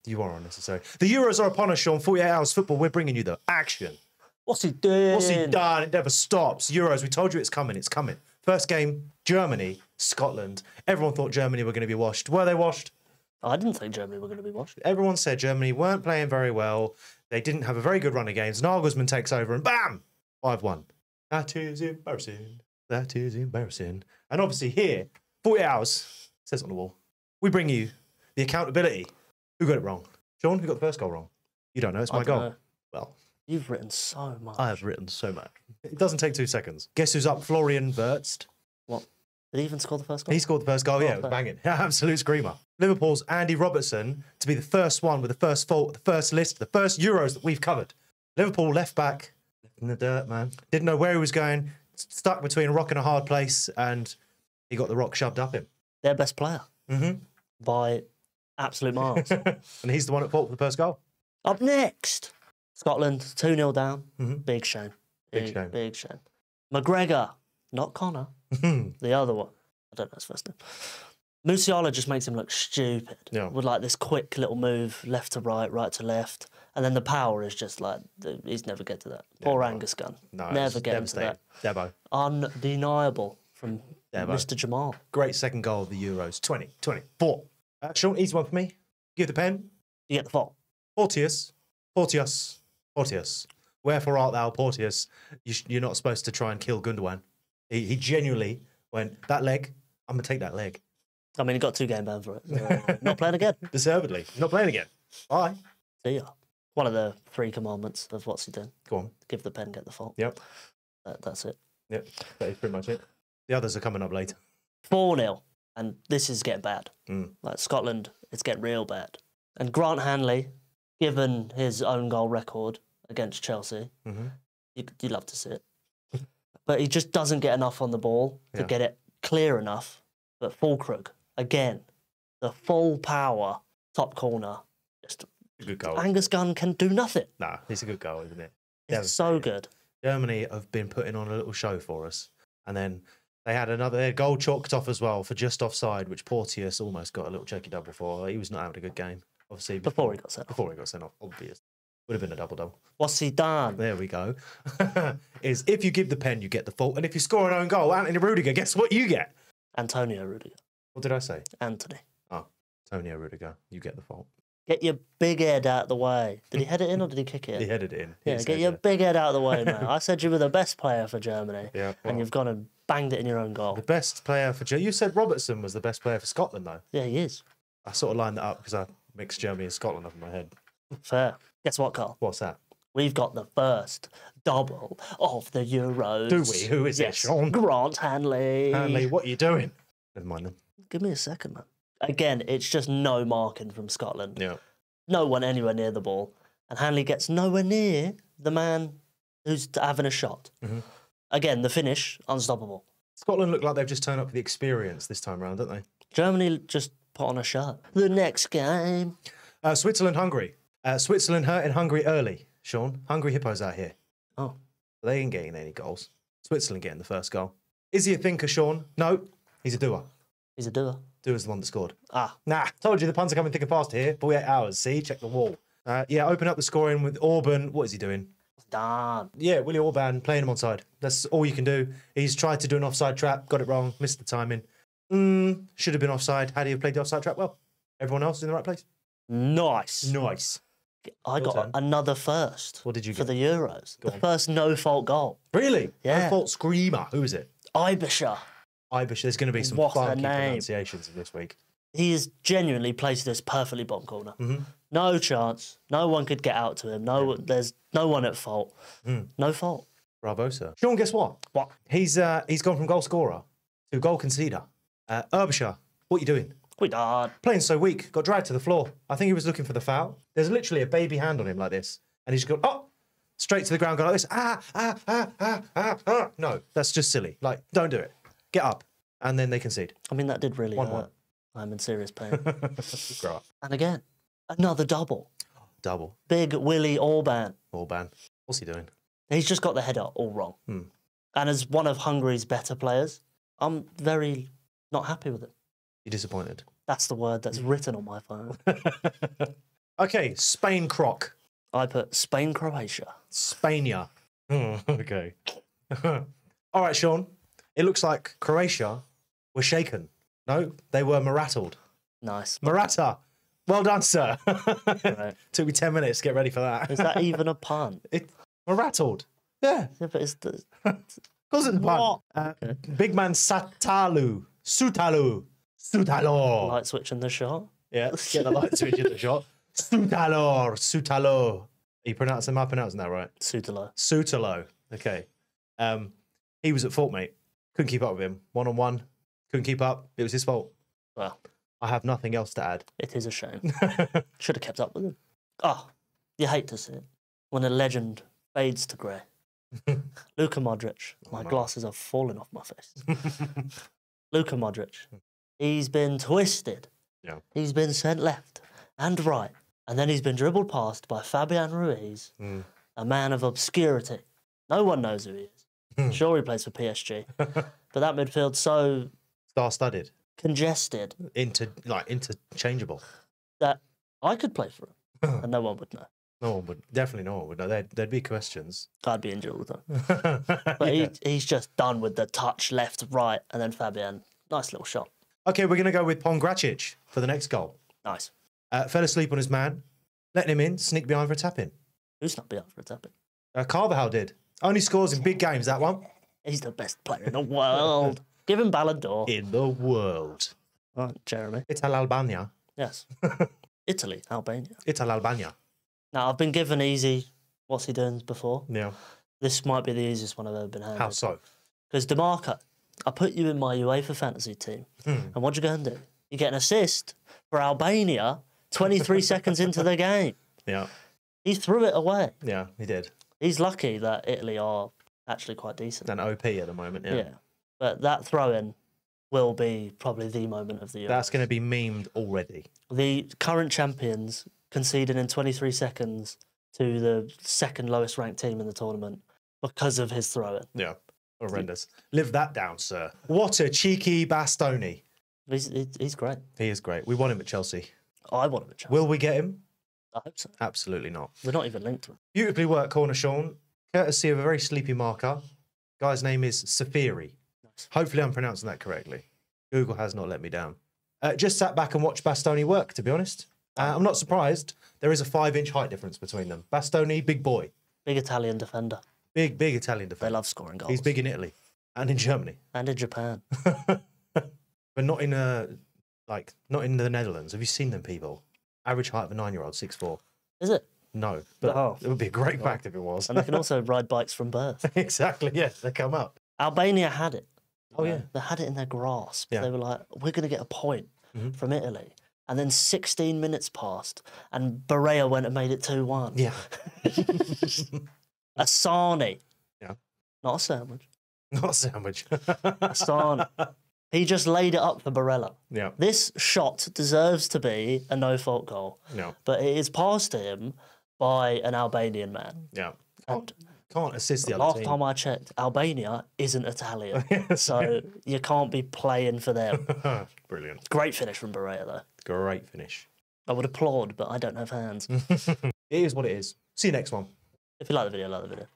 You are unnecessary. The Euros are upon us, Sean. 48 hours football. We're bringing you the action. What's he doing? What's he done? It never stops. Euros, we told you it's coming. It's coming. First game, Germany, Scotland. Everyone thought Germany were going to be washed. Were they washed? I didn't think Germany were going to be washed. Everyone said Germany weren't playing very well. They didn't have a very good run of games. Nagelsmann takes over and bam! 5-1. That is embarrassing. That is embarrassing. And obviously here, 40 hours, says on the wall, we bring you the accountability. Who got it wrong? Sean, who got the first goal wrong? You don't know. It's my goal. Know. Well, you've written so much. I have written so much. It doesn't take 2 seconds. Guess who's up? Florian Wirtz. What? Did he even score the first goal? He scored the first goal, yeah. It was banging. Absolute screamer. Liverpool's Andy Robertson to be the first one with the first fault, the first list, the first Euros that we've covered. Liverpool left back in the dirt, man. Didn't know where he was going. Stuck between a rock and a hard place, and he got the rock shoved up him. Their best player. Mm-hmm. By absolute miles. And he's the one at fault for the first goal. Up next, Scotland, 2-0 down. Mm-hmm. Big shame. Big shame. Big shame. McGregor, not Connor, the other one. I don't know his first name. Musiala just makes him look stupid. Yeah. With like this quick little move, left to right, right to left. And then the power is just like, he's never get to that. Poor Angus Gunn. No, never get to that. Debo. Undeniable from Debo. Mr. Jamal. Great second goal of the Euros. 2024. Sean, easy one for me. Give the pen. You get the fault. Porteous. Porteous. Porteous. Wherefore art thou, Porteous? You're not supposed to try and kill Gundogan. He genuinely went, that leg, I'm going to take that leg. I mean, he got 2 game ban for it. So not playing again. Deservedly. Not playing again. Bye. See ya. One of the 3 commandments of what's he doing. Go on. Give the pen, get the fault. Yep. That's it. Yep. That is pretty much it. The others are coming up later. 4-0. And this is getting bad. Mm. Like Scotland, it's getting real bad. And Grant Hanley, given his own goal record against Chelsea, you'd love to see it. But he just doesn't get enough on the ball to get it clear enough. But Fulkrug, again, the full power, top corner. Just a good goal. Angus Gunn can do nothing. Nah, it's a good goal, isn't it? It's so good. Germany have been putting on a little show for us. And then they had another goal chalked off as well for just offside, which Porteous almost got a little cheeky double for. He was not having a good game, obviously. Before he got sent off. Before he got sent off, obvious. Would have been a double-double. What's he done? There we go. Is if you give the pen, you get the fault. And if you score an own goal, Anthony Rudiger, guess what you get? Antonio Rudiger. What did I say? Anthony. Oh, Antonio Rudiger, you get the fault. Get your big head out of the way. Did he head it in or did he kick it in? He headed it in. Yeah, get your big head out of the way, man. I said you were the best player for Germany. Yeah, well, and you've gone and banged it in your own goal. The best player for Germany. You said Robertson was the best player for Scotland, though. Yeah, he is. I sort of lined that up because I mixed Germany and Scotland up in my head. Fair. Guess what, Carl? What's that? We've got the first double of the Euros. Do we? Who is it, Sean? Grant Hanley. Hanley, what are you doing? Never mind them. Give me a second, man. Again, it's just no marking from Scotland. Yeah. No one anywhere near the ball. And Hanley gets nowhere near the man who's having a shot. Again, the finish, unstoppable. Scotland look like they've just turned up for the experience this time around, don't they? Germany just put on a shirt. The next game. Switzerland, Hungary. Switzerland hurting Hungary early, Sean. Hungry Hippos out here. Oh. They ain't getting any goals. Switzerland getting the first goal. Is he a thinker, Sean? No, he's a doer. He's a doer. Doer's the one that scored. Ah. Nah, told you the puns are coming thick and fast here. 48 hours, see? Check the wall. Yeah, open up the scoring with Orban. What is he doing? Done. Yeah, Willie Orban playing him onside. That's all you can do. He's tried to do an offside trap, got it wrong, missed the timing. Should have been offside. How do you play the offside trap? Well, everyone else is in the right place. Nice. Nice. I got another first. What did you for get? the Euros? The first no-fault goal. Really? Yeah. No-fault screamer. Who is it? Ibisher. Ibish. There's going to be some What a funky name. pronunciations in this week. He has genuinely placed this perfectly bottom corner. No chance. No one could get out to him. There's no one at fault. No fault. Bravo, sir. Sean, guess what? What? He's gone from goal scorer to goal conceder. Herbisher, what are you doing? We done. Playing so weak, got dragged to the floor. I think he was looking for the foul. There's literally a baby hand on him like this. And he's gone, straight to the ground, going like this. No, that's just silly. Like, don't do it. Get up. And then they concede. I mean, that did really 1-1. hurt. I'm in serious pain. Grow up. And again, another double. Double. Big Willie Orban. Orban. What's he doing? He's just got the header all wrong. And as one of Hungary's better players, I'm very not happy with it. You're disappointed? That's the word that's written on my phone. Okay, Spain croc. I put Spain, Croatia. Spania. Okay. All right, Sean. It looks like Croatia were shaken. No, they were rattled. Nice. Maratta. Well done, sir. Right. Took me 10 minutes to get ready for that. Is that even a pun? Rattled. Yeah. Yeah, but it's the... Because it's a pun. What? Okay. Big man Sutalu. Sutalo. Light switch in the shot. Yeah, get the light switch in the shot. Sutalo. Are you pronouncing? Am I pronouncing that right? Sutalo. Okay. He was at fault, mate. Couldn't keep up with him. 1-on-1. Couldn't keep up. It was his fault. Well, I have nothing else to add. it is a shame. Should have kept up with him. Oh, you hate to see it when a legend fades to grey. Luka Modric. My glasses are falling off my face. Luka Modric. He's been twisted. Yeah. He's been sent left and right. And then he's been dribbled past by Fabian Ruiz, a man of obscurity. No one knows who he is. Sure, he plays for PSG. But that midfield's so Star-studded. congested Interchangeable. that I could play for him and no one would know. No one would. Definitely no one would know. There'd be questions. I'd be injured all the time. But he's just done with the touch left, right, and then Fabian. Nice little shot. Okay, we're going to go with Pongracic for the next goal. Nice. Fell asleep on his man, letting him in, sneak behind for a tap-in. Who's not behind for a tap-in? Carvajal did. Only scores in big games, that one. He's the best player in the world. Give him Ballon d'Or. In the world. Right, Jeremy. Ital Albania. Yes. Italy, Albania. Ital Albania. Now, I've been given easy what's he doing before. Yeah. This might be the easiest one I've ever been handed. How so? Because DeMarco, I put you in my UEFA fantasy team. And what'd you go and do? You get an assist for Albania 23 seconds into the game. Yeah. He threw it away. Yeah, he did. He's lucky that Italy are actually quite decent. An OP at the moment, yeah. Yeah. But that throw-in will be probably the moment of the year. That's going to be memed already. The current champions conceded in 23 seconds to the second lowest ranked team in the tournament because of his throw-in. Yeah. Horrendous. Live that down, sir. What a cheeky Bastoni. He's great. He is great. We want him at Chelsea. I want him at Chelsea. Will we get him? I hope so. Absolutely not. We're not even linked to him. Beautifully worked corner, Sean. Courtesy of a very sleepy marker. Guy's name is Safiri. Nice. Hopefully I'm pronouncing that correctly. Google has not let me down. Just sat back and watched Bastoni work, to be honest. I'm not surprised. There is a 5-inch height difference between them. Bastoni, big boy. Big Italian defender. Big Italian defender. They love scoring goals. He's big in Italy and in Germany. And in Japan. But not in not in the Netherlands. Have you seen them people? Average height of a 9-year-old, 6'4". Is it? No, but it would be a great fact if it was. And they can also ride bikes from birth. Exactly, yes, they come up. Albania had it. Oh, yeah. They had it in their grasp. Yeah. They were like, we're going to get a point from Italy. And then 16 minutes passed, and Barea went and made it 2-1. Yeah. A sarnie. Yeah. Not a sandwich. Not a sandwich. A sarnie. He just laid it up for Barella. Yeah. This shot deserves to be a no-fault goal. No. But it is passed to him by an Albanian man. Yeah. And Can't assist the other last team. time I checked, Albania isn't Italian. So you can't be playing for them. Brilliant. Great finish from Barea, though. Great finish. I would applaud, but I don't have hands. It is what it is. See you next one. If you like the video, like the video.